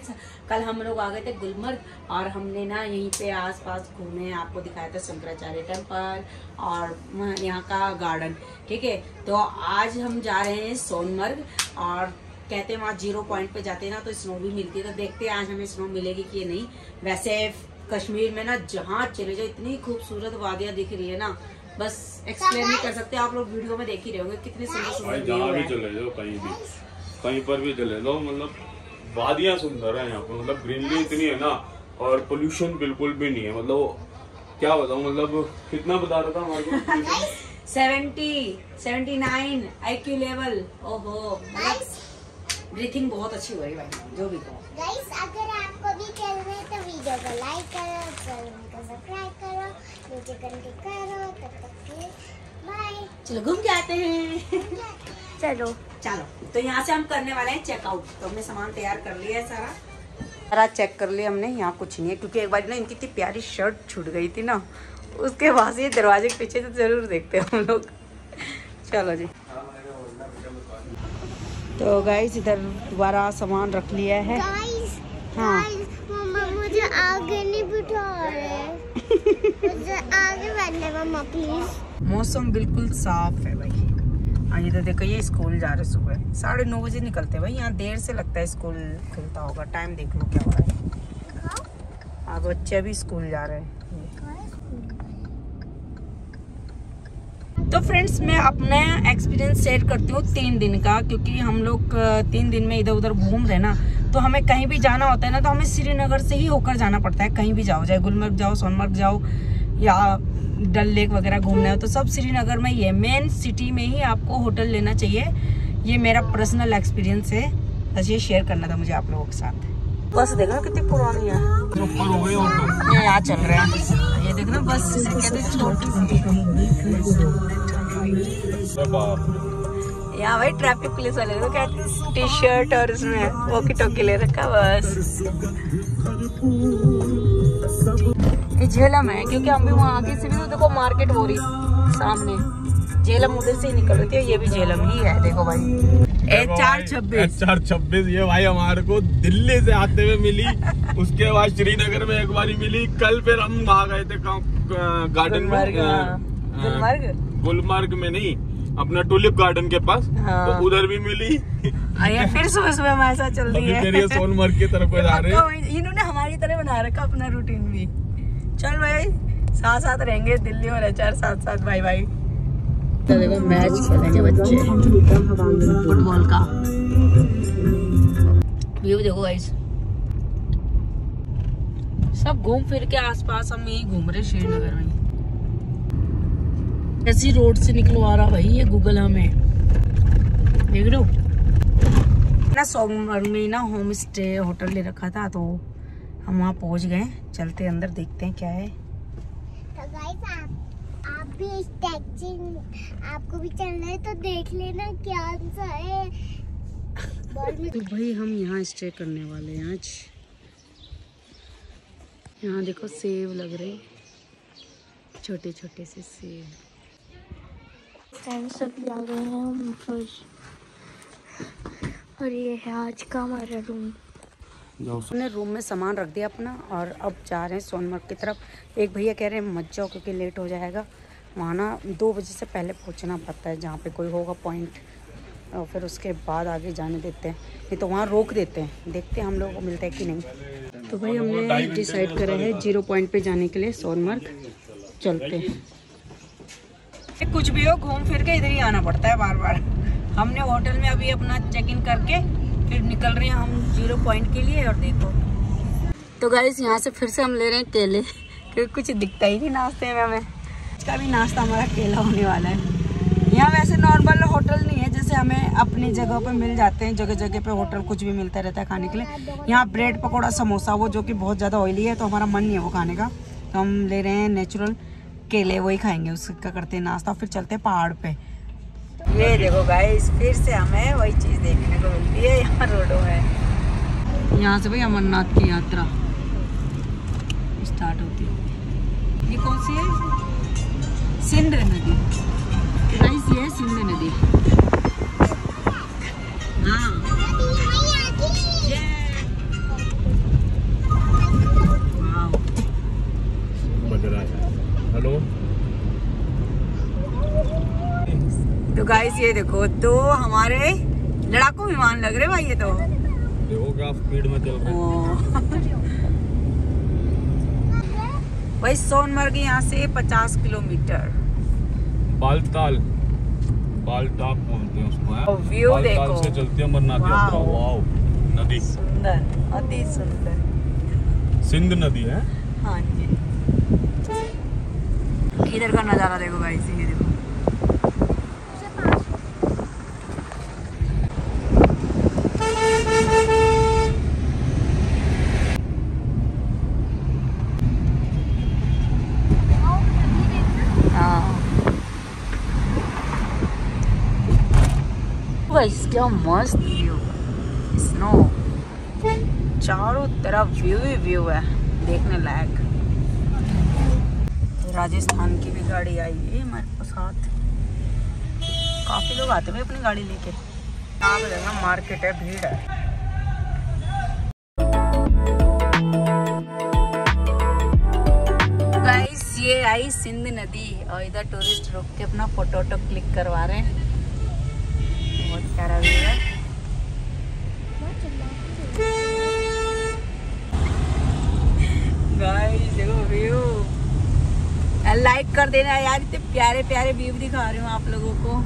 Friends, कल हम लोग आ गए थे गुलमर्ग और हमने ना यहीं पे आसपास घूमे, आपको दिखाया था शंकराचार्य टेम्पल और यहाँ का गार्डन। ठीक है, तो आज हम जा रहे हैं सोनमर्ग और कहते हैं वहाँ 0 पॉइंट पे जाते हैं ना तो स्नो भी मिलती है, तो देखते हैं आज हमें स्नो मिलेगी कि नहीं। वैसे कश्मीर में ना जहाँ चले जाओ इतनी खूबसूरत वादियाँ दिख रही है ना, बस एक्सप्लेन नहीं कर सकते। आप लोग वीडियो में देख ही रहे होंगे कितनी सुंदर सुंदर जहाँ भी चले जाओ, कहीं पर भी चले जाओ, मतलब वादियाँ सुंदर है यहाँ पर, मतलब ग्रीनरी इतनी है ना और पोल्यूशन बिल्कुल भी नहीं है। मतलब क्या बताऊँ, मतलब कितना बता रहा था हमारे को 79 IQ लेवल। ओहो, ब्रीथिंग बहुत अच्छी हो रही है भाई, जो भी कहो। गाइस, अगर आपको भी खेलना है तो वीडियो को लाइक करो, चैनल को सब्सक्राइब करो, नीचे घंटी करो। तब तक के बाय। चलो घूम के आते हैं। चलो तो यहाँ से हम करने वाले हैं चेकआउट। तो हमने सामान तैयार कर लिया है सारा चेक कर लिया हमने। यहाँ कुछ नहीं है क्योंकि एक बार ना इनकी इतनी प्यारी शर्ट छूट गई थी ना, उसके बाद ये दरवाजे के पीछे तो जरूर देखते हैं हम लोग। चलो जी, तो गाइस इधर दोबारा सामान रख लिया है। हाँ, मम्मा मुझे आगे नहीं बिठा रहे। मुझे आगे बैठने मम्मा प्लीज। मौसम बिल्कुल साफ है भाई। हाँ, ये तो देखो, ये स्कूल जा रहे सुबह 9:30 बजे निकलते हैं भाई। यहाँ देर से लगता है स्कूल खुलता होगा। टाइम देख लो क्या हो रहा है। हाँ, बच्चे भी स्कूल जा रहे हैं। तो फ्रेंड्स, मैं अपना एक्सपीरियंस शेयर करती हूँ 3 दिन का, क्योंकि हम लोग 3 दिन में इधर उधर घूम रहे ना, तो हमें कहीं भी जाना होता है ना तो हमें श्रीनगर से ही होकर जाना पड़ता है। कहीं भी जाओ, चाहे गुलमर्ग जाओ, सोनमर्ग जाओ या डल लेक वगैरह घूमना है, तो सब श्रीनगर में ही है। मेन सिटी में ही आपको होटल लेना चाहिए। ये मेरा पर्सनल एक्सपीरियंस है, बस ये शेयर करना था मुझे आप लोगों के साथ। बस देखना कितनी पुरानी है, ये यहाँ चल रहे हैं। ये देखना बस कहते छोटी यहाँ भाई ट्रैफिक पुलिस वाले तो क्या टी-शर्ट और उसमें वॉकी टॉकी ले रखा बस। ये झेलम है क्योंकि हम भी वहाँ आगे से भी तो देखो मार्केट हो रही सामने, झेलम उधर से ही निकल रही थी। ये भी झेलम ही है, देखो भाई। HR26 ये भाई हमारे को दिल्ली से आते हुए मिली, उसके बाद श्रीनगर में एक बारी मिली। कल फिर हम आ गए थे गार्डन में, गुलमर्ग में नहीं, अपना टुलिप गार्डन के पास। हाँ। तो उधर भी मिली। ये फिर सुबह सुबह हमारे साथ चल रही है। फिर ये सोनमर्ग की तरफ जा रहे हैं। इन्होंने हमारी तरह बना रखा अपना रूटीन भी। चल भाई, साथ साथ रहेंगे दिल्ली और HR साथ। Bye bye. तो देखो मैच खेलेंगे बच्चे फुटबॉल का। व्यू देखो गाइस, सब घूम फिर के आसपास हम यही घूम रहे श्रीनगर में। ऐसी रोड से निकलवा रहा भाई ये गूगल हमें, देख लो ना। सोनमर्ग में ना होम स्टे होटल ले रखा था, तो हम वहाँ पहुँच गए। चलते अंदर देखते हैं क्या है। तो गाइस, आप भी आपको भी चलना है तो देख लेना क्या सा है। तो भाई हम यहाँ स्टे करने वाले हैं आज। यहाँ देखो सेब लग रहे, छोटे छोटे से सेब। सब आ गए हैं और ये है आज का हमारा रूम। हमने रूम में सामान रख दिया अपना और अब जा रहे हैं सोनमर्ग की तरफ। एक भैया कह रहे हैं मत जाओ क्योंकि लेट हो जाएगा। वहाँ ना 2 बजे से पहले पहुँचना पड़ता है जहाँ पे कोई होगा पॉइंट, और फिर उसके बाद आगे जाने देते हैं, नहीं तो वहाँ रोक देते हैं। देखते हैं हम लोगों को मिलता है कि नहीं। तो भाई हमने डिसाइड करा है 0 पॉइंट पे जाने के लिए सोनमर्ग चलते हैं। कुछ भी हो, घूम फिर के इधर ही आना पड़ता है बार बार। हमने होटल में अभी अपना चेक इन करके फिर निकल रहे हैं हम 0 पॉइंट के लिए। और देखो तो गाइस, यहाँ से फिर से हम ले रहे हैं केले, क्योंकि कुछ दिखता ही नहीं नाश्ते में हमें। इसका भी नाश्ता हमारा केला होने वाला है। यहाँ वैसे नॉर्मल होटल नहीं है, जैसे हमें अपनी जगह पे मिल जाते हैं, जगह जगह पे होटल कुछ भी मिलता रहता है खाने के लिए। यहाँ ब्रेड पकौड़ा समोसा, वो जो कि बहुत ज़्यादा ऑयली है, तो हमारा मन नहीं है वो खाने का, तो हम ले रहे हैं नेचुरल केले, वही खाएंगे। उसका करते हैं नाश्ता, फिर चलते हैं पहाड़ पे। ये देखो गाइस, फिर से हमें वही चीज़ देखने को मिलती है यहाँ रोडों में। यहाँ से भाई अमरनाथ की यात्रा स्टार्ट होती है। ये कौन सी है? सिंध नदी। गाइस ये है सिंध नदी। हाँ गाइस ये देखो तो हमारे लड़ाकू विमान लग रहे भाई ये तो। देखो क्या स्पीड में चल रहे हैं। भाई सोनमर्ग यहाँ से 50 किलोमीटर। बालताल बोलते हैं उसको। और व्यू बालताल देखो। से चलती है अमरनाथ यात्रा। वाओ नदी सुंदर, अति सुंदर। सिंध नदी है। हाँ जी। इधर का नजारा देखो गाइस, ये देखो। गाइस क्या मस्त व्यू, स्नो चारों तरफ व्यू ही व्यू है देखने लायक। राजस्थान की भी गाड़ी आई है हमारे साथ, काफी लोग आते हैं अपनी गाड़ी लेके। यहाँ पे देखना मार्केट है, भीड़ है। गाइस ये आई सिंध नदी और इधर टूरिस्ट रुक के अपना फोटो क्लिक करवा रहे हैं। बहुत प्यारा व्यू है। गाइस देखो व्यू, लाइक कर देना यार, इतने प्यारे प्यारे व्यू दिखा रही हूँ आप लोगों को।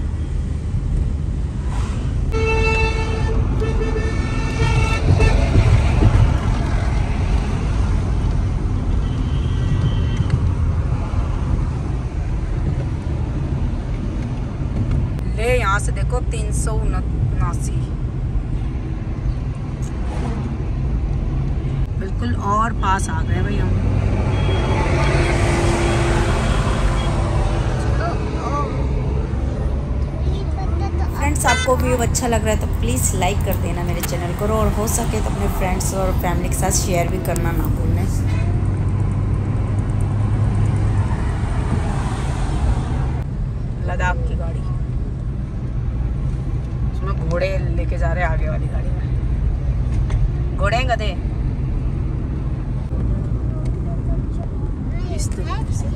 ले यहाँ से देखो 379 बिल्कुल और पास आ गए भाई हम। फ्रेंड्स आपको व्यू अच्छा लग रहा है तो प्लीज़ लाइक कर देना मेरे चैनल को, और हो सके तो अपने फ्रेंड्स और फैमिली के साथ शेयर भी करना ना भूलें। लद्दाख की गाड़ी, उसमें घोड़े लेके जा रहे हैं आगे वाली गाड़ी में। घोड़े हैं गधे इस तरीके से।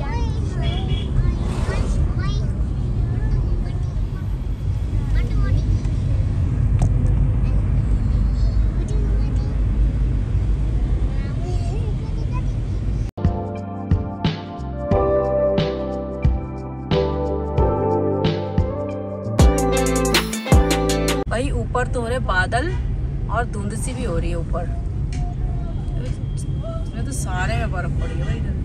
भाई ऊपर तो हो रहे बादल और धुंध सी भी हो रही है ऊपर, इसमें तो सारे में बर्फ पड़ी है भाई इधर।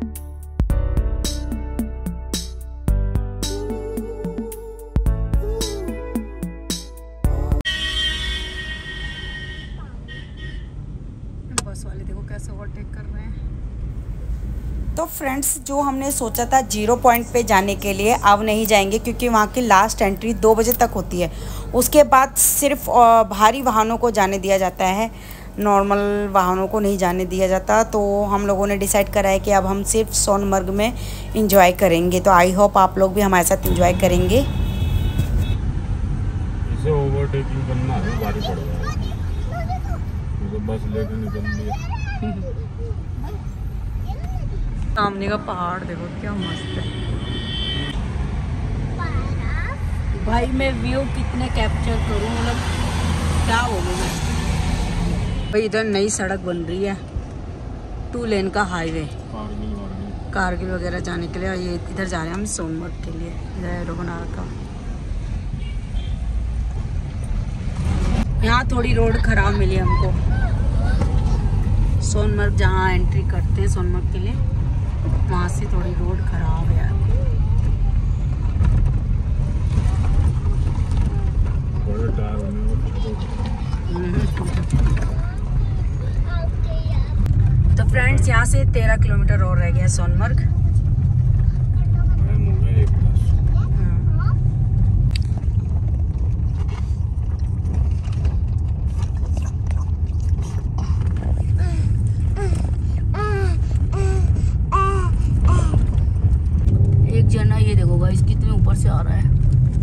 बस वाले देखो कैसे ओवरटेक कर रहे हैं। तो फ्रेंड्स जो हमने सोचा था 0 पॉइंट पे जाने के लिए, अब नहीं जाएंगे क्योंकि वहाँ की लास्ट एंट्री 2 बजे तक होती है। उसके बाद सिर्फ भारी वाहनों को जाने दिया जाता है, नॉर्मल वाहनों को नहीं जाने दिया जाता। तो हम लोगों ने डिसाइड करा है कि अब हम सिर्फ सोनमर्ग में इंजॉय करेंगे। तो आई होप आप लोग भी हमारे साथ इंजॉय करेंगे। इसे ओवरटेकिंग करना है, भारी पड़ रहा है, तो बस लेके निकल लिया। सामने का पहाड़ देखो क्या मस्त है भाई। मैं व्यू कितने कैप्चर करूँ, मतलब क्या बोलूँ मैं भाई। इधर नई सड़क बन रही है, 2 लेन का हाईवे कारगिल वगैरह जाने के लिए। और ये इधर जा रहे हैं हम सोनमर्ग के लिए, इधर एरो बना रखा। यहाँ थोड़ी रोड खराब मिली हमको, सोनमर्ग जहाँ एंट्री करते हैं सोनमर्ग के लिए, वहाँ से थोड़ी रोड खराब है यार। तो फ्रेंड्स यहाँ से 13 किलोमीटर और रह गया सोनमर्ग। एक जना ये देखो गाइस कितने ऊपर से आ रहा है।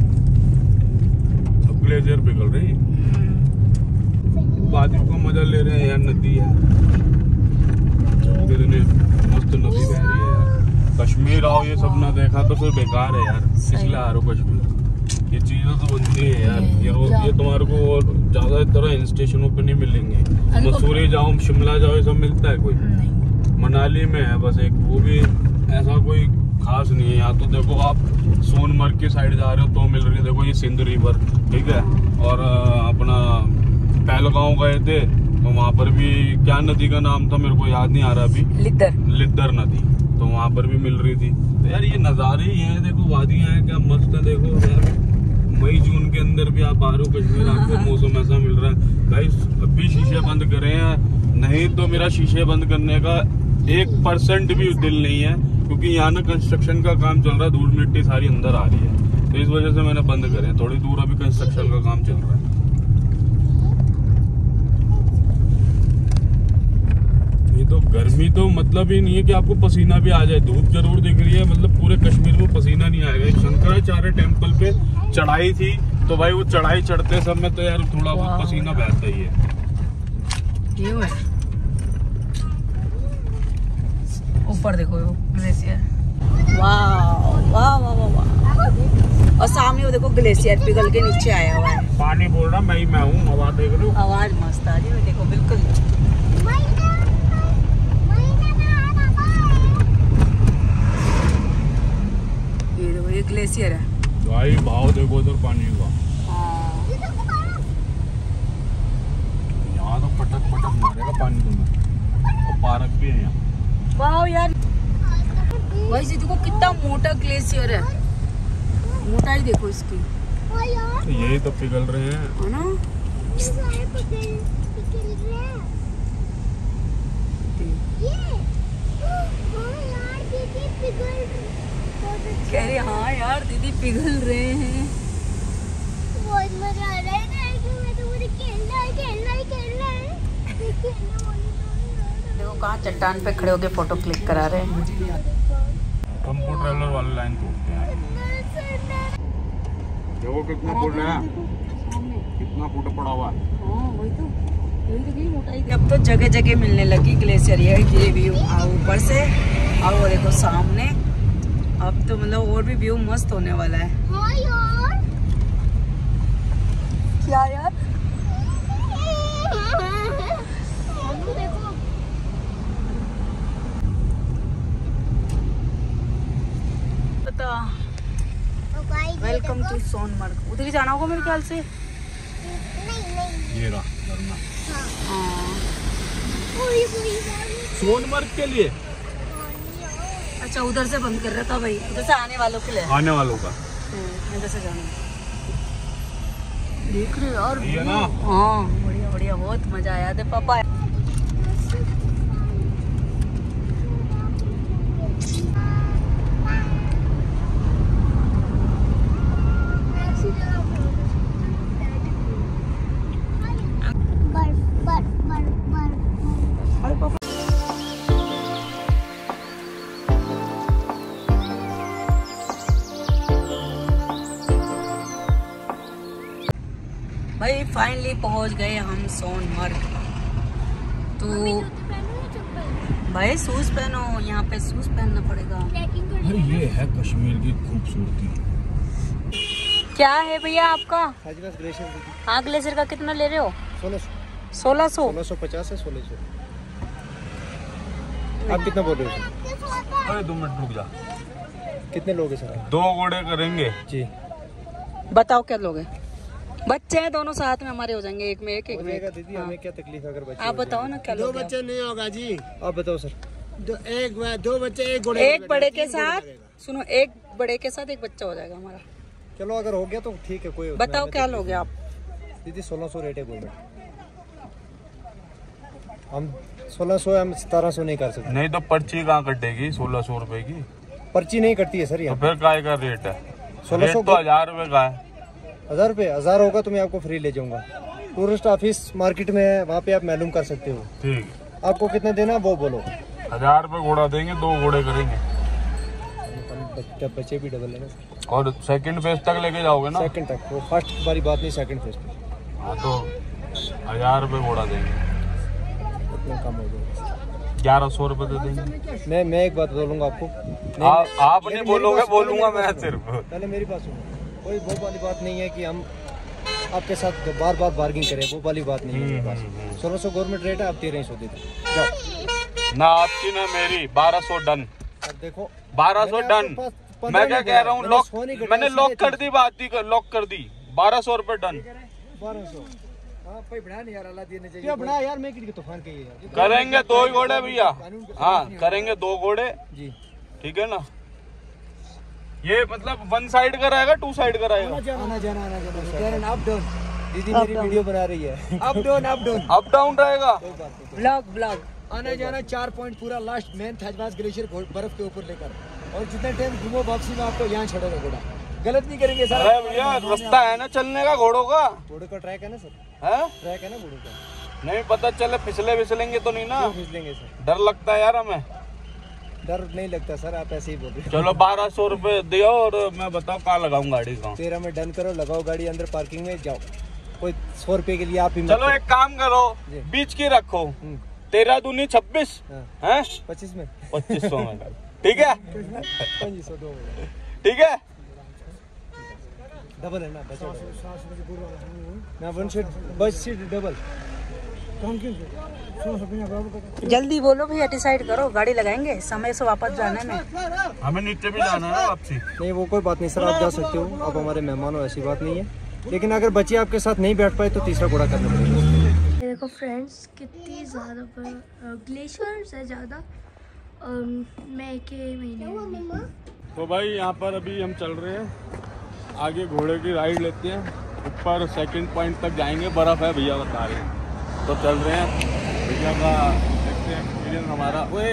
अब ग्लेशियर पिघल रही, वादियों का मजा ले रहे हैं यार। नदी है, कितनी मस्त नदी बह रही है यार। कश्मीर आओ ये सब ना देखा तो फिर बेकार है यार, इसलिए आ रहा हूँ कश्मीर। ये चीजें तो बनती है यार। ये तुम्हारे को और ज्यादा तरह हिल स्टेशनों पे नहीं मिलेंगे। मसूरी जाओ, शिमला जाओ, ये सब मिलता है कोई नहीं। मनाली में है बस एक, वो भी ऐसा कोई खास नहीं है। यहाँ तो देखो आप सोनमर्ग की साइड जा रहे हो तो मिल रही है, देखो ये सिंध रिवर, ठीक है। और अपना पहलगांव गए थे तो वहाँ पर भी क्या नदी का नाम था मेरे को याद नहीं आ रहा अभी, लिद्दर नदी, तो वहाँ पर भी मिल रही थी। तो यार ये नज़ारे ही हैं, देखो वादियाँ हैं क्या मस्त है। देखो यार मई जून के अंदर भी आप आ रहे हो कश्मीर, आपको मौसम ऐसा मिल रहा है। गाइस अभी शीशे बंद करे हैं, नहीं तो मेरा शीशे बंद करने का 1% भी दिल नहीं है, क्योंकि यहाँ ना कंस्ट्रक्शन का काम चल रहा है, धूल मिट्टी सारी अंदर आ रही है, तो इस वजह से मैंने बंद करे। थोड़ी दूर अभी कंस्ट्रक्शन का काम चल रहा है। ये तो गर्मी तो मतलब ही नहीं है कि आपको पसीना भी आ जाए, धूप जरूर दिख रही है, मतलब पूरे कश्मीर में पसीना नहीं आएगा। शंकराचार्य टेम्पल पे चढ़ाई थी तो भाई वो चढ़ाई चढ़ते समय तो यार थोड़ा बहुत पसीना बहता ही है। ऊपर देखो ग्लेशियर, वाह वाह वाह वाह। और सामने वो देखो ग्लेशियर पिघल के नीचे आया हुआ है। पानी बोल रहा मैं हूँ, आवाज देख रही हूँ, आवाज मस्त आ रही है देखो बिल्कुल। ये देखो ये ग्लेशियर है भाई, भाव देखो उधर पानी का। यहाँ तो पटक पटक मारेगा पानी तुम्हें, और पार्क भी है यहाँ। वाह यार भाई जी देखो कितना मोटा ग्लेशियर है, मोटाई देखो इसकी। तो यही तो पिघल रहे हैं, है ना? कह रही हाँ यार दीदी पिघल रहे हैं। बहुत मजा आ रहा है, मैं तो मुझे खेलना है। देखो कहाँ चट्टान पे खड़े होके फोटो क्लिक करा रहे हैं। टेम्पो ट्रैवलर वाली लाइन तोड़ते हैं। देखो कितना फुट है, कितना फुट पड़ा हुआ है। अब तो जगह जगह मिलने लगी ग्लेशियर, ये व्यू ऊपर से, और वो देखो सामने। अब तो मतलब और भी व्यू मस्त होने वाला है। हाँ यार, क्या यार? देखो पता। Welcome to Sonamarg. उधर ही जाना होगा मेरे ख्याल से। नहीं ये रहा झरना हाँ। सोनमर्ग के लिए। अच्छा उधर से बंद कर रहा था भाई, उधर से आने वालों के लिए, आने वालों का इधर से जाना। देख रहे हो और ये ना, हाँ बढ़िया बढ़िया, बहुत मजा आया था पापा। भाई फाइनली पहुंच गए हम सोनमर्ग। तो भाई शूज पहनो, यहाँ पे शूज पहनना पड़ेगा। अरे ये है कश्मीर की खूबसूरती। क्या है भैया आपका? ग्लेशियर। हाँ ग्लेशियर का कितना ले रहे हो? 1600 1650 है 1600। आप कितना बोल रहे हो? अरे 2 मिनट रुक जा। कितने लोग हैं सर? 2 घोड़े करेंगे जी। बताओ क्या लोगे? बच्चे हैं दोनों साथ में हमारे हो जाएंगे, एक में एक में एक। दीदी हमें क्या तकलीफ है अगर बच्चे? आप बताओ ना क्या लोगे? 2 बच्चे नहीं होगा जी। आप बताओ सर। 2 बच्चे एक घोड़े, एक बड़े के साथ, सुनो एक बड़े के साथ एक बच्चा हो जाएगा हमारा। चलो अगर हो गया तो ठीक है, कोई बताओ क्या लोगे आप? दीदी 1600 रेट है घोड़े। हम 1600, हम 1700 नहीं कर सकते। नहीं तो पर्ची कहाँ कटेगी 1600 रुपए की? पर्ची नहीं कटती है सर यहाँ। तो फिर काय का रेट है? 1600 तो 1000 रुपए का है। 1000 रुपए? 1000 होगा तो मैं आपको फ्री ले जाऊंगा। टूरिस्ट ऑफिस मार्केट में है, वहाँ पे आप मालूम कर सकते हो। ठीक। आपको कितना देना वो बोलो। 1000 रुपए घोड़ा देंगे, 2 घोड़े करेंगे। बच्चे भी डबल है ना। और सेकंड फेज तक लेके जाओगे ना? सेकंड तक, वो फर्स्ट वाली बात नहीं, सेकंड फेज पे। हाँ तो 1000 रुपए घोड़ा देंगे, उतना कम हो जाएगा। 1100 रुपए दे देंगे। मैं एक बात बोलूंगा आपको। आप नहीं बोलोगे, बोलूंगा मैं सिर्फ। पहले मेरी बात सुनो। कोई वो वाली बात नहीं है कि हम आपके साथ बार बार बार्गिंग करें, वो वाली बात नहीं है मेरे पास। 1600 गवर्नमेंट रेट है, आप 1300 दे दो जाओ। ना आपकी ना मेरी 1200 डन। अब देखो 1200 डन। मैं क्या कह रहा हूँ, लॉक मैंने लॉक कर दी, बात ही लॉक कर दी। 1200 रुपए डन। 1200 बढ़ा नहीं यार, अल्लाह देने चाहिए बढ़ा यार। मैं की तूफान के यार करेंगे 2 ही घोड़े भैया। हाँ करेंगे 2 घोड़े जी, ठीक है ना। ये मतलब 1 साइड का रहेगा, 2 साइड का रहेगा? आना जाना अप डाउन। दीदी मेरी वीडियो बना रही है। अप डाउन रहेगा। ब्लॉग आना जाना 4 पॉइंट पूरा लास्ट मेन थजवास ग्लेशियर बर्फ के ऊपर लेकर, और जितना टाइम घूमो वापसी में आपको यहाँ छोड़ेगा घोड़ा। गलत नहीं करेंगे सर। अरे भैया रास्ता है ना चलने का घोड़ों का? घोड़े का ट्रैक है ना सर? है ट्रैक है ना घोड़ों का? नहीं पता चले फिसलेंगे तो नहीं ना? फिसलेंगे सर, डर लगता है यार हमें। डर नहीं लगता सर, आप ऐसे ही बोल रहे। चलो 1200 रुपए दियो और मैं बताओ कहाँ लगाऊं गाड़ी का। 13 में डन करो, लगाओ गाड़ी अंदर पार्किंग में, जाओ। कोई 100 रुपए के लिए आप ही चलो एक काम करो, बीच की रखो। 13 दूनी 26 है, 25 में 2500 में ठीक है। 2500 ठीक है डबल है ना, ना 1 सीट बस सीट डबल। जल्दी बोलो भैया, डिसाइड करो, गाड़ी लगाएंगे, समय से वापस जाना है। हमें नीचे भी जाना है वापसी। नहीं वो कोई बात नहीं सर, आप जा सकते हो, आप हमारे मेहमान हो, ऐसी बात नहीं है। लेकिन अगर बच्चे आपके साथ नहीं बैठ पाए तो तीसरा घोड़ा करना पड़ेगा। देखो फ्रेंड्स कितनी ज़्यादा ग्लेशियर्स है ज़्यादा, और मई के महीने। तो भाई यहाँ पर अभी हम चल रहे हैं, आगे घोड़े की राइड लेते हैं, ऊपर 2nd पॉइंट तक जाएंगे। बर्फ है भैया बता रहे हैं, तो चल रहे हैं। भैया का देखते हैं एक्सपीरियंस हमारा। ओए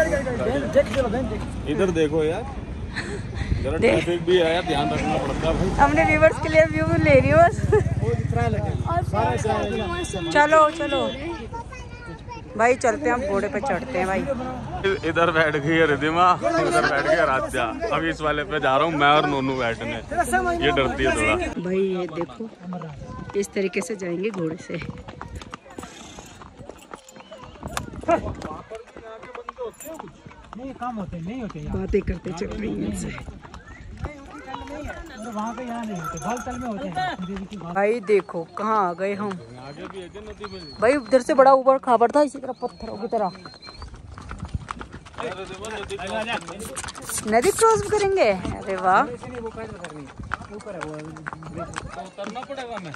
इधर देखो यार, जरा ट्रैफिक भी है यार, ध्यान रखना पड़ता है। हमने रिवर्स के लिए व्यू ले रही हूँ बस। चलो भाई चलते हैं, हम घोड़े पे चढ़ते हैं भाई। इधर बैठ गई है रिधिमा, उधर बैठ गई रात्या। अभी इस वाले पे जा रहा हूँ मैं और नोनू बैठने, ये डरती है थोड़ा। भाई ये देखो इस तरीके से जाएंगे घोड़े से। नहीं काम होते नहीं होते, बातें करते चल रही हैं इनसे। वहाँ पे यहाँ नहीं होते, बालतल में होते हैं। भाई देखो कहाँ आ गए हम। आगे भी है क्या नदी में? भाई उधर से बड़ा ऊबड़ खाबड़ था, इसी तरह पत्थरों की तरह। नदी क्रॉस करेंगे? अरे वाह। उतरना पड़ेगा हमें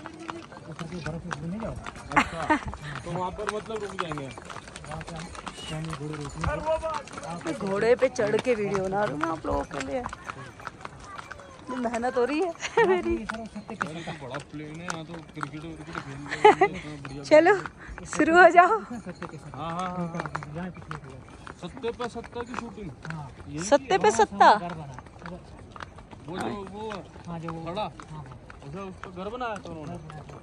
तो वहाँ पर मतलब रुक जाएंगे। घोड़े पे चढ़ के वीडियो बना रहा हूँ मैं आप लोगों के लिए, मेहनत हो रही है मेरी। बड़ा प्लेन है यहाँ तो, क्रिकेट चलो शुरू हो जाओ। सत्ते पे सत्ता की शूटिंग, सत्ते पे सत्ता। वो जो खड़ा उसे उस पर घर बनाया था उन्होंने।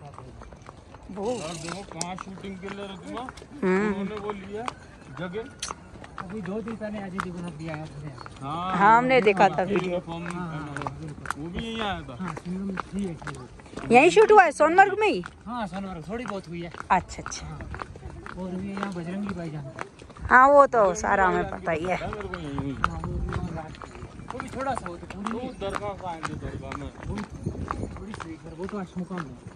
देखो कहाँ शूटिंग के लिए रखा, उन्होंने वो लिया जगह। अभी 2 दिन पहले आज ही बना दिया है। हाँ हमने देखा था वीडियो, वो भी यहीं आया था। यहीं शूट हुआ है सोनमर्ग में ही? हाँ सोनमर्ग थोड़ी बहुत हुई है। अच्छा अच्छा। और भी यहाँ बजरंगी भाईजान। हाँ वो तो सारा हमें पता ही है। वो भी थोड़ा सा हो तो पूरी दरगाह का आएंगे, दरगाह में थोड़ी सी, वो तो अच्छा मुकाम है।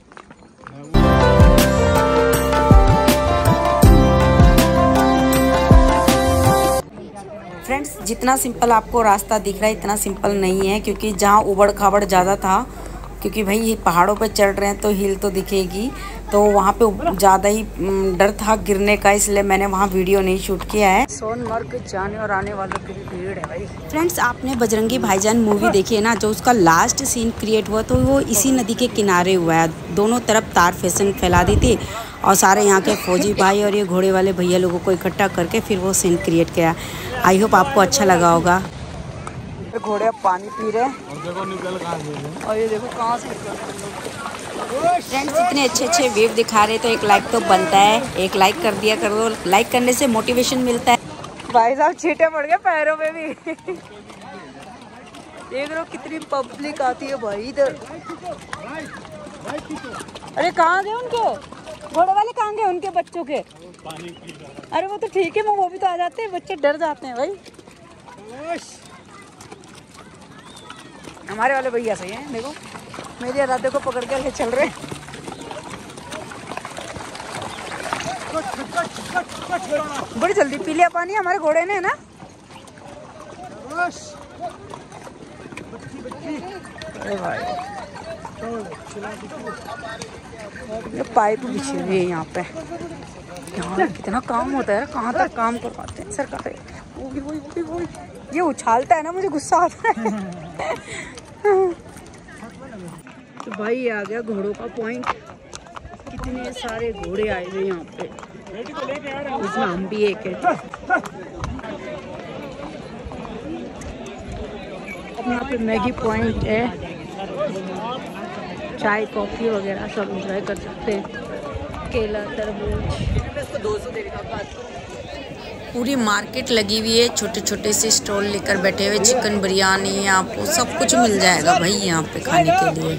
फ्रेंड्स जितना सिंपल आपको रास्ता दिख रहा है इतना सिंपल नहीं है, क्योंकि जहाँ उबड़ खाबड़ ज़्यादा था, क्योंकि भाई ये पहाड़ों पे चढ़ रहे हैं तो हिल तो दिखेगी, तो वहाँ पे ज़्यादा ही डर था गिरने का, इसलिए मैंने वहाँ वीडियो नहीं शूट किया है। सोनमर्ग जाने और आने वालों की भीड़ है भाई। फ्रेंड्स आपने बजरंगी भाईजान मूवी देखी है ना, जो उसका लास्ट सीन क्रिएट हुआ तो वो इसी नदी के किनारे हुआ है। दोनों तरफ तार फैशन फैला दी थी और सारे यहाँ के फौजी भाई और ये घोड़े वाले भैया लोगों को इकट्ठा करके फिर वो सीन क्रिएट किया। आई होप आपको अच्छा लगा होगा। घोड़े अब पानी पी रहे हैं और देखो निकल कहाँ से, और ये देखो कहाँ से। फ्रेंड्स इतने अच्छे अच्छे व्यू दिखा रहे तो एक लाइक तो बनता है, एक लाइक कर दिया करो, लाइक करने से मोटिवेशन मिलता है। भाई साहब छींटे पड़ गए पैरों में भी। देख रहे हो कितनी पब्लिक आती है भाई इधर। अरे कहाँ गए उनके घोड़े वाले, कहाँ गए उनके बच्चों के? अरे वो तो ठीक है, वो भी तो आ जाते हैं, बच्चे डर जाते हैं भाई। हमारे वाले भैया सही हैं, देखो मेरी राधे को पकड़ के चल रहे हैं। बड़ी जल्दी पी लिया पानी हमारे घोड़े ने, है ना? अरे भाई ये पाइप बिछी हुई है यहाँ पे। यहाँ कितना काम होता है, कहाँ तक काम करवाते हैं सरकार। वो ये उछालता है ना, मुझे गुस्सा आता है। तो भाई ये आ गया घोड़ों का पॉइंट। कितने सारे घोड़े आए हुए यहाँ पे, उसमें हम भी एक है। यहाँ पे मैगी पॉइंट है, चाय कॉफी वगैरह सब एंजॉय कर सकते हैं। केला तरबूज, पूरी मार्केट लगी हुई है, छोटे छोटे से स्टॉल लेकर बैठे हुए। चिकन बिरयानी आपको सब कुछ मिल जाएगा भाई यहाँ पे खाने के लिए।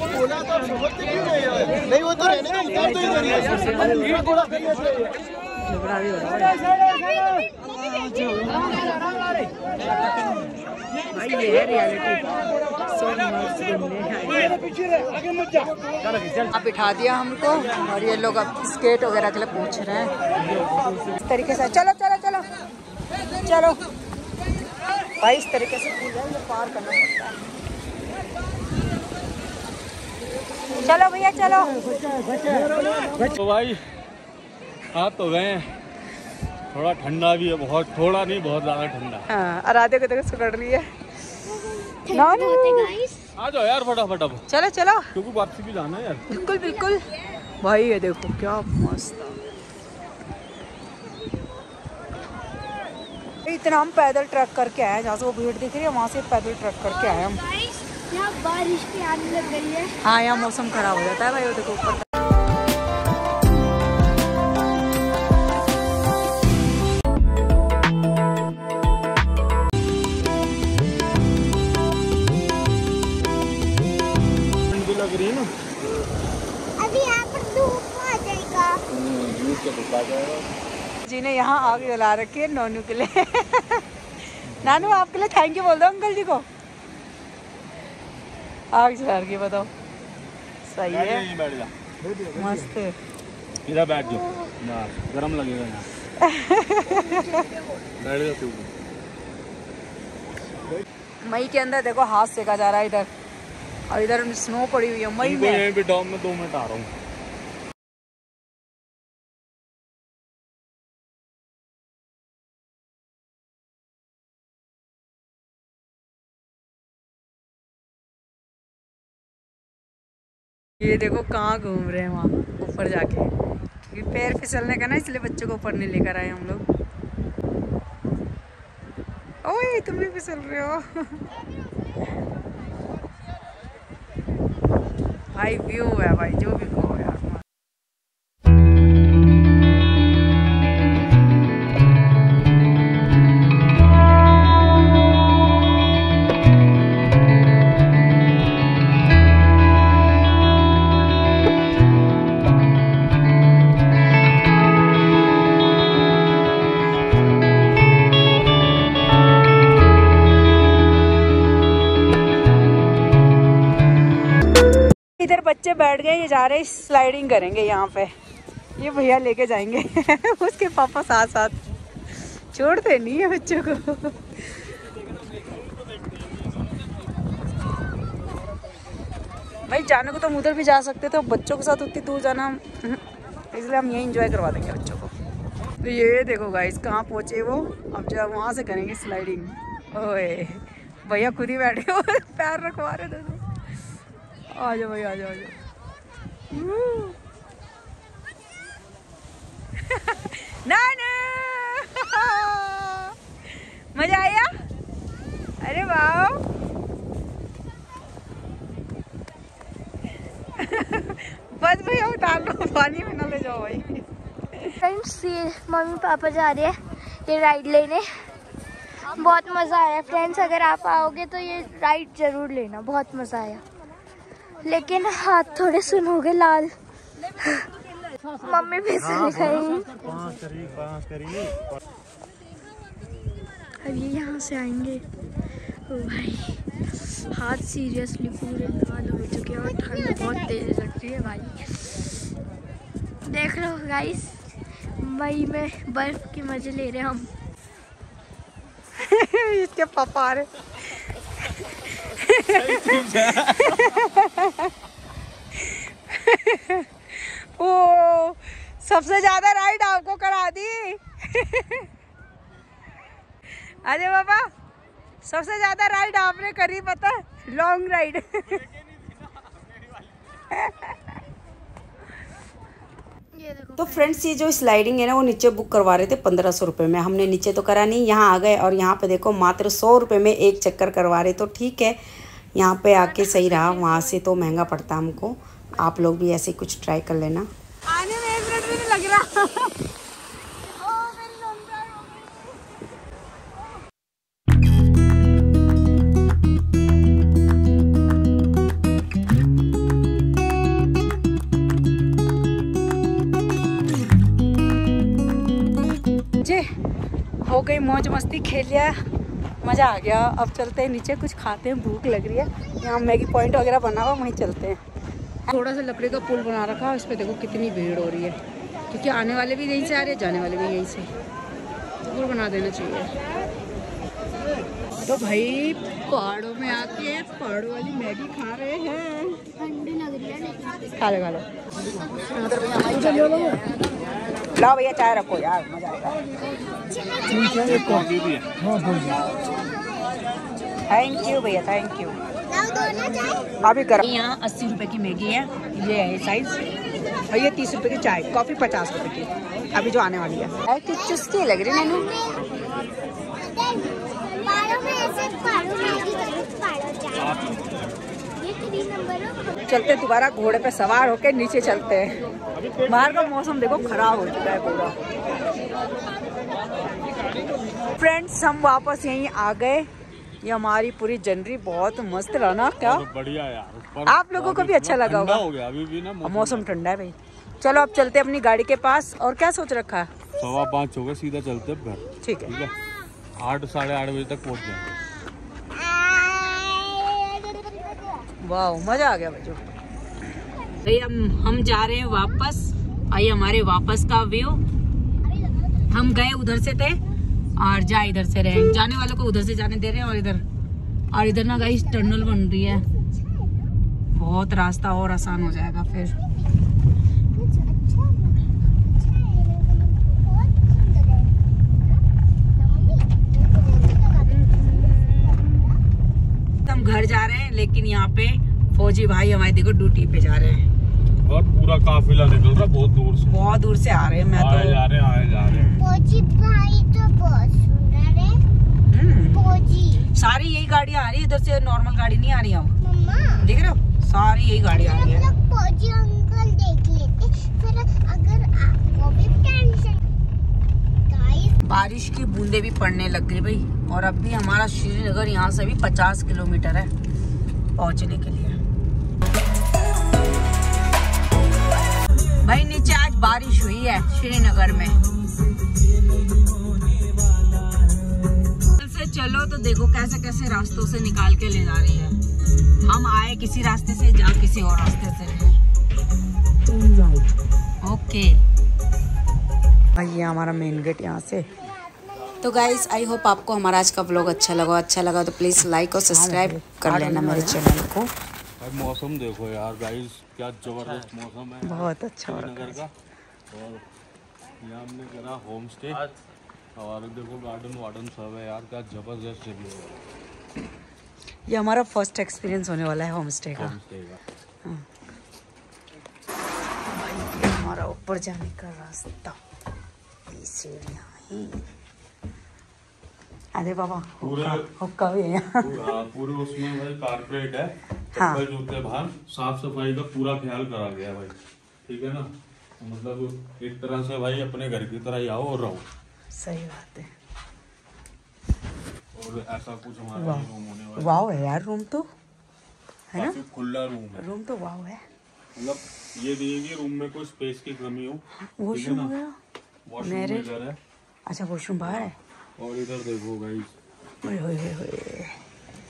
झगड़ा भी हो रहा है भाई, ये है रियलिटी। आप बिठा दिया हमको और ये लोग अब स्केट वगैरह के लिए पूछ रहे हैं। इस तरीके से चलो चलो चलो चलो भाई, इस तरीके से पार करना पड़ता है। चलो भैया चलो। तो भाई आप तो गए, थोड़ा ठंडा भी है, बहुत थोड़ा नहीं बहुत ज्यादा ठंडा। हाँ, राधे को देखो सुकड़ रही है। आ जाओ यार फटाफट अब, चलो चलो क्योंकि वापसी भी जाना है यार। बिल्कुल बिल्कुल भाई, ये देखो क्या मस्त। इतना हम पैदल ट्रैक करके आए, जहाँ से वो भीड़ दिख रही है वहाँ से पैदल ट्रैक करके आए हम। यहाँ बारिश भी आने लग गई है। हाँ, यहाँ मौसम खराब हो जाता है भाई, वो देखो ऊपर। लग रही है ना, अभी यहाँ पर धूप आ जाएगा। जी ने यहाँ आग जला रखी है नोनू के लिए। नानू आपके लिए थैंक यू बोल दो अंकल जी को। आग जला रखी, बताओ सही है, बैठ जा मस्त। इधर बैठ जाओ, गरम लगेगा यहाँ। बैठ जा तू। मई के अंदर देखो हाथ सेका जा रहा है इधर, और इधर स्नो पड़ी हुई है मई में। यहीं पे डॉम में 2 मिनट आ रहा हूँ। ये देखो कहाँ घूम रहे हैं, वहाँ ऊपर जाके। ये पैर फिसलने का ना, इसलिए बच्चों को ऊपर नहीं लेकर आए हम लोग। ओए तुम भी फिसल रहे हो। भाई व्यू है भाई, जो भी कहो यार। इधर बच्चे बैठ गए, ये जा रहे हैं स्लाइडिंग करेंगे यहाँ पे। ये भैया लेके जाएंगे। उसके पापा साथ साथ, छोड़ते नहीं है बच्चों को। भाई जाने को तो हम उधर भी जा सकते थे, बच्चों के साथ उतनी दूर जाना, इसलिए हम यही एंजॉय करवा देंगे बच्चों को। तो ये देखो गाइस कहाँ पहुँचे वो, अब जब वहाँ से करेंगे स्लाइडिंग। ओए भैया खुद ही बैठे हो, पैर रखवा रहे थे। आ जाओ भाई, आ जाओ आ जाओ। नानू मजा आया? अरे वाह। बस भैया उतार लो, पानी में ना ले जाओ भाई। फ्रेंड्स ये मम्मी पापा जा रहे हैं ये राइड लेने, बहुत मज़ा आया फ्रेंड्स। अगर आप आओगे तो ये राइड ज़रूर लेना, बहुत मज़ा आया। लेकिन हाथ थोड़े सुन हो गए लाल। मम्मी भी चली गई। अब ये यहाँ से आएंगे भाई हाथ सीरियसली पूरे लाल हो चुके हैं और ठंड बहुत तेज लग रही है भाई। देख लो गाइस, मई में बर्फ के मजे ले रहे हैं हम। इसके पापा आ रहे। ओ सबसे ज्यादा राइड आपको करा दी। अरे बाबा सबसे ज्यादा राइड आपने करी, पता है, लॉन्ग राइड। तो फ्रेंड्स ये जो स्लाइडिंग है ना वो नीचे बुक करवा रहे थे 1500 रुपये में। हमने नीचे तो करा नहीं, यहाँ आ गए और यहाँ पे देखो मात्र 100 रुपये में एक चक्कर करवा रहे। तो ठीक है, यहाँ पे आके सही रहा, वहाँ से तो महंगा पड़ता हमको। आप लोग भी ऐसे कुछ ट्राई कर लेना। आने में 1 मिनट भी नहीं लग रहा। हो गई मौज मस्ती, खेल लिया, मज़ा आ गया। अब चलते हैं नीचे, कुछ खाते हैं, भूख लग रही है। यहाँ मैगी पॉइंट वगैरह बना हुआ, वहीं चलते हैं। थोड़ा सा लकड़ी का पुल बना रखा है, इस पर देखो कितनी भीड़ हो रही है, क्योंकि आने वाले भी यहीं से आ रहे हैं, जाने वाले भी यहीं से। तो पुल बना देना चाहिए। तो भाई पहाड़ों में आके पहाड़ों वाली मैगी खा रहे हैं। ठंडी लग रही है, खा लो लाओ भैया, चाय रखो यार, मजा आएगा। थैंक यू भैया, थैंक यू। अभी करो। यहाँ 80 रुपए की मैगी है, ये है साइज, और ये 30 रुपए की चाय, कॉफी 50 रुपए की, अभी जो आने वाली है। कुछ चुस्की लग रही नैनू। चलते दोबारा घोड़े पे सवार होके नीचे चलते हैं। बाहर का मौसम देखो खराब हो चुका है पूरा। फ्रेंड्स हम वापस यहीं आ गए। ये हमारी पूरी जनवरी बहुत मस्त रहा ना, क्या बढ़िया यार। आप लोगों को भी अच्छा लगा होगा। हो गया अभी भी ना, मौसम ठंडा है भाई। चलो अब चलते अपनी गाड़ी के पास। और क्या सोच रखा है? 5:15 हो गए, सीधा चलते अब घर। ठीक है, 8 साढ़े 8 बजे तक पहुँच जाएंगे। वाह मजा आ गया बच्चों। भाई हम जा रहे हैं वापस। आई हमारे वापस का व्यू। हम गए उधर से थे और जा इधर से रहे। जाने वालों को उधर से जाने दे रहे हैं, और इधर ना गाइस टनल बन रही है, बहुत रास्ता और आसान हो जाएगा फिर। हम घर जा रहे हैं, लेकिन यहाँ पे फौजी भाई हमारे देखो ड्यूटी पे जा रहे हैं और पूरा काफिला निकल रहा बहुत दूर से। बहुत दूर से आ रहे हैं। मैं तो आए जा रहे हैं। फौजी भाई तो बहुत सुंदर है। फौजी सारी यही गाड़ियाँ आ रही है इधर से, नॉर्मल गाड़ी नहीं आ रही है। मम्मा देख रहे हो, सारी यही गाड़ी आ रही है। फौजी अंकल देख लेते, फिर अगर आपको भी टेंशन। बारिश की बूंदे भी पड़ने लग गई भाई। और अब भी हमारा श्रीनगर यहाँ से भी 50 किलोमीटर है पहुँचने के लिए। भाई नीचे आज बारिश हुई है श्रीनगर में। से चलो तो देखो कैसे कैसे रास्तों से निकाल के ले जा रही है। हम आए किसी रास्ते से, जा किसी और रास्ते से। ओके भाई ये हमारा मेन गेट यहाँ से। तो गाइस आई होप आपको हमारा आज का व्लॉग अच्छा लगा तो प्लीज लाइक और सब्सक्राइब कर लेना मेरे चैनल को। मौसम देखो यार गाइस, क्या जबरदस्त मौसम है, बहुत अच्छा हो श्रीनगर का। और यहाँ हमने करा होम स्टे, और देखो गार्डन वार्डन सब है यार, क्या जबरदस्त जगह है। ये हमारा फर्स्ट एक्सपीरियंस होने वाला है होम स्टे का। हाँ। ये हमारा ऊपर जाने का रास्ता, सीढ़ियाँ ही। अरे बाबा हुक्का भी है यहाँ। पूरे उसमें भाई कारपेट है, हाँ। जूते बाहर, साफ सफाई का पूरा ख्याल करा गया भाई, ठीक है ना। मतलब एक तरह से भाई अपने घर की तरह ही आओ और रहो। सही बात है। और ऐसा कुछ हमारा रूम होने वाला। वाव है यार रूम तो, है ना, खुला रूम है। रूम तो वाव है। मतलब ये नहीं कि रूम में कोई स्पेस की कमी हो। वॉशरूम वगैरह, वॉशरूम इधर है। अच्छा वॉशरूम बाहर है। और इधर देखो गाइस, ओए होए होए होए,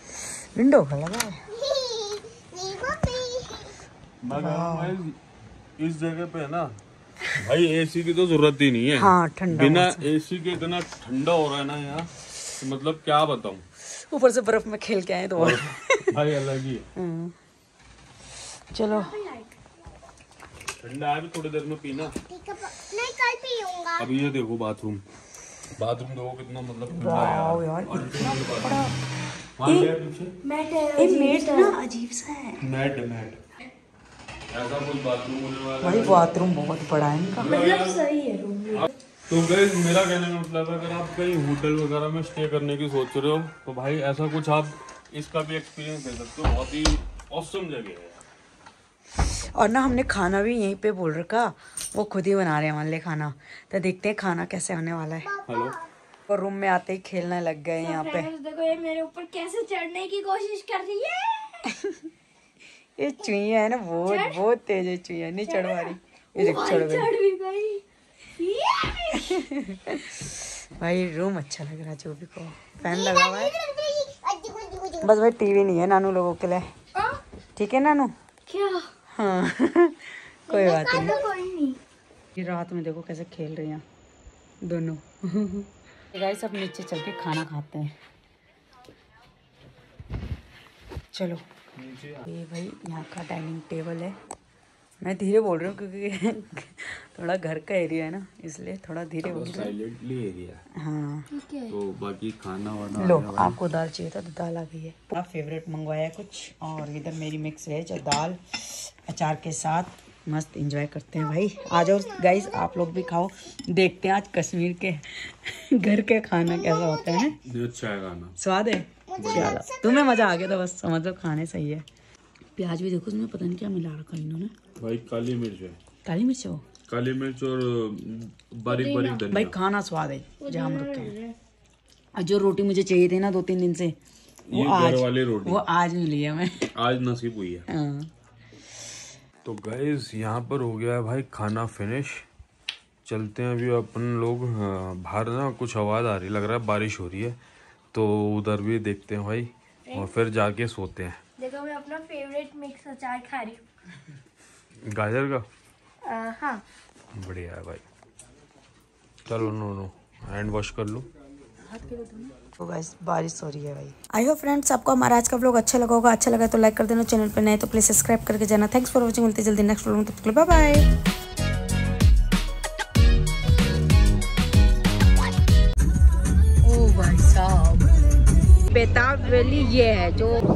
विंडो का लगा है। नहीं मम्मी। मैं कह रहा हूँ भाई, इस जगह पे है ना भाई एसी की तो जरूरत ही नहीं है। हाँ, ठंडा बिना मौसम। एसी के इतना ठंडा हो रहा है ना यहाँ, तो मतलब क्या बताऊँ। ऊपर से बर्फ में खेल के आए तो भाई अलग ही है। चलो ठंडा है भी थोड़ी देर में पीना। ठीक है नहीं कल पीऊंगा। अभी ये देखो बाथरूम देखो कितना मतलब ठंडा है वाओ यार। यार इतना बड़ा। वहाँ पे पीछे ये मेट ना अजीब सा है। मैट ऐसा कोई बाथरूम होने वाला भाई बाथरूम बहुत बड़ा है इनका। मतलब सही है रूम। तो गाइस मेरा कहने का मतलब है, अगर आप कहीं होटल वगैरह में स्टे करने की सोच रहे हो तो भाई ऐसा कुछ आप इसका भी एक्सपीरियंस ले सकते हो। बहुत ही ऑसम जगह है। और ना हमने खाना भी यहीं पे बोल रखा, वो खुद ही बना रहे हैं हमारे लिए खाना। तो देखते हैं खाना कैसे होने वाला है। हेलो, और रूम में आते ही खेलने लग गए यहाँ पे। देखो ये मेरे ऊपर कैसे चढ़ने की कोशिश कर रही है। ये चुईया है ना, बहुत तेज है चुईया, नहीं चढ़वा रही। ये देख चढ़ गई। चढ़ भी गई। भाई रूम अच्छा लग रहा है, जो भी कहो। फैन लगा हुआ है, बस भाई टीवी नहीं है नानू लोगों के लिए। ठीक है नानू? क्या? हाँ कोई बात नहीं। कोई नहीं। ये रात में देखो कैसे खेल रही हैं दोनों। गाइस अब नीचे चल के खाना खाते हैं। चलो ये भाई यहाँ का डाइनिंग टेबल है। मैं धीरे बोल रही हूँ क्योंकि थोड़ा घर का एरिया है ना, इसलिए थोड़ा धीरे बोल रही हूँ। Silently area. हाँ तो बाकी खाना वाना लो, आपको दाल चाहिए था तो दाल आ गई है। पूरा फेवरेट मंगवाया कुछ, और इधर मेरी मिक्स वेज और दाल अचार के साथ मस्त एंजॉय करते हैं भाई। आ जाओ गाइस, आप लोग भी खाओ। देखते हैं आज कश्मीर के घर के खाना कैसा होता है। अच्छा है खाना, स्वाद है। चलो तुम्हें मजा आ गया तो बस समझ लो खाने सही है। प्याज भी देखो, उसमें पता नहीं क्या मिला रखा इन्होंने। भाई काली मिर्च है, काली मिर्च हो, काली मिर्च और बारीक बारीक भाई धनिया। खाना स्वाद है जहाँ हम रुके हैं। और जो रोटी मुझे चाहिए थी ना 2-3 दिन से, ये घर वाली रोटी वो आज मिली है मैं। आज नसीब हुई है। हाँ। तो गाइस यहाँ पर हो गया है भाई खाना फिनिश। चलते हैं अभी अपन लोग बाहर ना, कुछ आवाज़ आ रही, लग रहा है बारिश हो रही है, तो उधर भी देखते हैं भाई और फिर जाके सोते हैं। देखो मैं अपना फेवरेट मिक्स अचार खा रही हूँ। गाजर का? हाँ। बढ़िया है भाई। चलो नो हैंड वॉश कर लो। तो गाइस बारिश हो रही है भाई। आई होप फ्रेंड्स आपको हमारा आज का व्लॉग अच्छा लगा होगा। अच्छा लगा तो लाइक कर देना, चैनल पर नए तो प्लीज सब्सक्राइब करके जाना। Thanks for watching. मिलते जल्दी नेक्स्ट व्लॉग में, तब तक बाय बाय। ओ भाई साहब, बेताब वैली ये है जो